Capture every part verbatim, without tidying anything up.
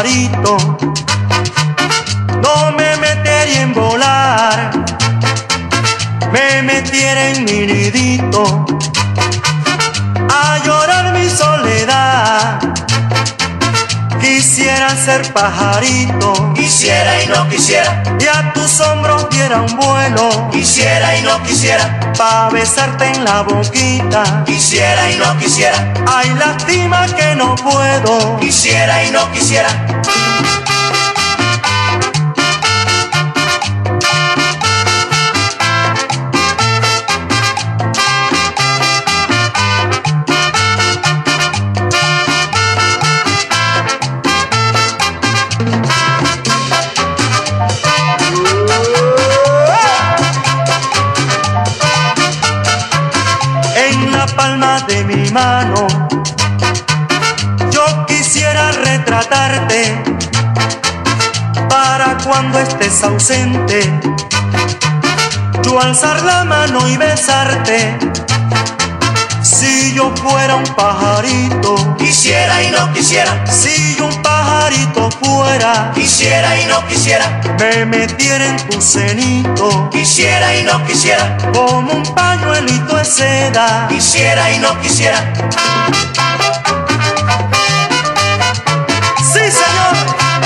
pajarito, no me metería en volar, me metiera en mi nidito a llorar mi soledad. Quisiera ser pajarito, quisiera y no quisiera, y a tus hombros diera un vuelo, quisiera y no quisiera, pa' besarte en la boquita, quisiera y no quisiera, ay lástima que no puedo, quisiera y no quisiera. En la palma de mi mano yo quisiera retratarte, para cuando estés ausente yo alzar la mano y besarte. Si yo fuera un pajarito, Quisiera y no quisiera, si yo un pajarito fuera, quisiera y no quisiera, me metiera en tu cenito quisiera y no quisiera, como un pañuelito de seda. quisiera y no quisiera. ¡Sí, señor!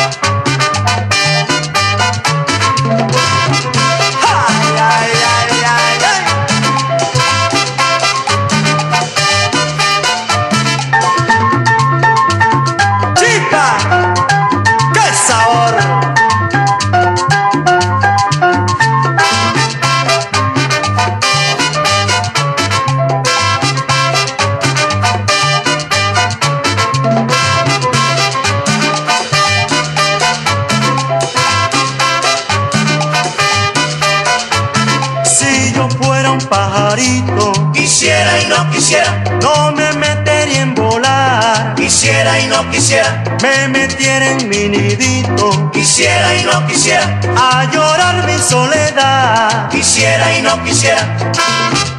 ¡Ay, ay, ay, ay, ay! ¡Chica! ¡Qué sabor! Si yo fuera un pajarito, Quisiera y no quisiera, no me metería en volar, quisiera y no quisiera, me metiera en mi nidito quisiera y no quisiera, a llorar mi soledad. quisiera y no quisiera.